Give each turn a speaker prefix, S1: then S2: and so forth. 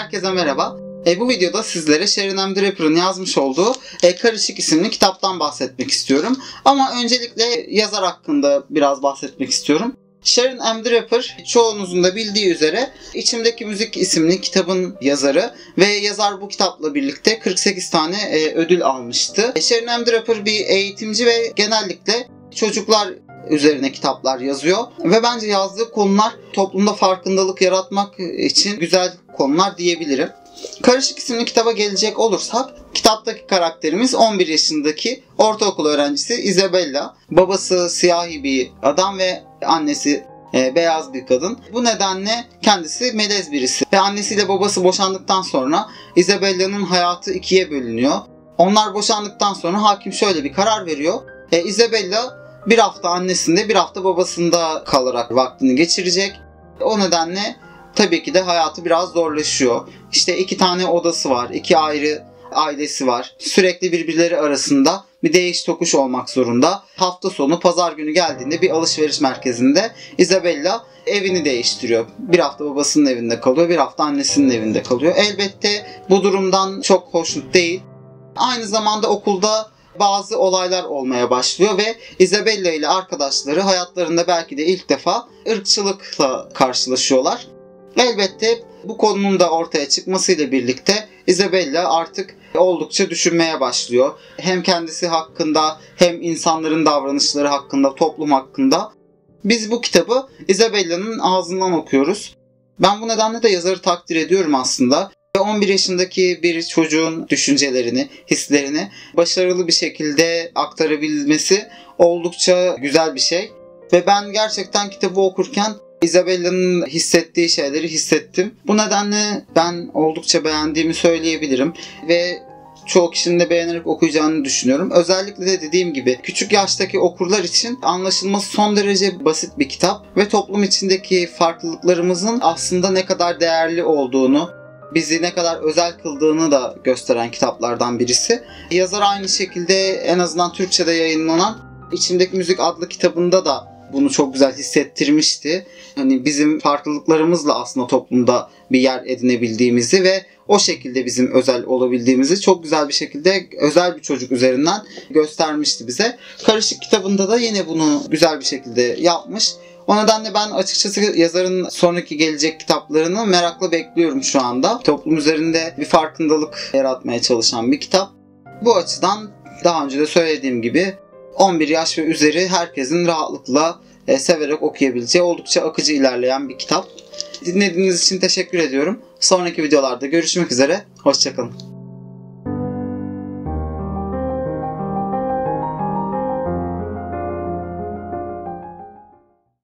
S1: Herkese merhaba. Bu videoda sizlere Sharon M. Draper'ın yazmış olduğu Karışık isimli kitaptan bahsetmek istiyorum. Ama öncelikle yazar hakkında biraz bahsetmek istiyorum. Sharon M. Draper, çoğunuzun da bildiği üzere İçimdeki Müzik isimli kitabın yazarı ve yazar bu kitapla birlikte 48 tane ödül almıştı. Sharon M. Draper bir eğitimci ve genellikle çocuklar üzerine kitaplar yazıyor ve bence yazdığı konular toplumda farkındalık yaratmak için güzel konular diyebilirim. Karışık isimli kitaba gelecek olursak, kitaptaki karakterimiz 11 yaşındaki ortaokul öğrencisi Isabella. Babası siyahi bir adam ve annesi beyaz bir kadın. Bu nedenle kendisi melez birisi. Ve annesiyle babası boşandıktan sonra Isabella'nın hayatı ikiye bölünüyor. Onlar boşandıktan sonra hakim şöyle bir karar veriyor. Isabella bir hafta annesinde bir hafta babasında kalarak vaktini geçirecek. O nedenle tabii ki de hayatı biraz zorlaşıyor. İşte 2 tane odası var, 2 ayrı ailesi var. Sürekli birbirleri arasında bir değiş tokuş olmak zorunda. Hafta sonu pazar günü geldiğinde bir alışveriş merkezinde Isabella evini değiştiriyor. Bir hafta babasının evinde kalıyor, bir hafta annesinin evinde kalıyor. Elbette bu durumdan çok hoşnut değil. Aynı zamanda okulda bazı olaylar olmaya başlıyor ve Isabella ile arkadaşları hayatlarında belki de ilk defa ırkçılıkla karşılaşıyorlar. Elbette bu konunun da ortaya çıkmasıyla birlikte Isabella artık oldukça düşünmeye başlıyor. Hem kendisi hakkında hem insanların davranışları hakkında, toplum hakkında. Biz bu kitabı Isabella'nın ağzından okuyoruz. Ben bu nedenle de yazarı takdir ediyorum aslında. 11 yaşındaki bir çocuğun düşüncelerini, hislerini başarılı bir şekilde aktarabilmesi oldukça güzel bir şey. Ve ben gerçekten kitabı okurken Isabella'nın hissettiği şeyleri hissettim. Bu nedenle ben oldukça beğendiğimi söyleyebilirim. Ve çoğu kişinin de beğenerek okuyacağını düşünüyorum. Özellikle de dediğim gibi küçük yaştaki okurlar için anlaşılması son derece basit bir kitap. Ve toplum içindeki farklılıklarımızın aslında ne kadar değerli olduğunu, bizi ne kadar özel kıldığını da gösteren kitaplardan birisi. Yazar aynı şekilde en azından Türkçe'de yayınlanan İçimdeki Müzik adlı kitabında da bunu çok güzel hissettirmişti. Hani bizim farklılıklarımızla aslında toplumda bir yer edinebildiğimizi ve o şekilde bizim özel olabildiğimizi çok güzel bir şekilde özel bir çocuk üzerinden göstermişti bize. Karışık kitabında da yine bunu güzel bir şekilde yapmış. O nedenle ben açıkçası yazarın sonraki gelecek kitaplarını merakla bekliyorum şu anda. Toplum üzerinde bir farkındalık yaratmaya çalışan bir kitap. Bu açıdan daha önce de söylediğim gibi 11 yaş ve üzeri herkesin rahatlıkla severek okuyabileceği oldukça akıcı ilerleyen bir kitap. Dinlediğiniz için teşekkür ediyorum. Sonraki videolarda görüşmek üzere. Hoşça kalın.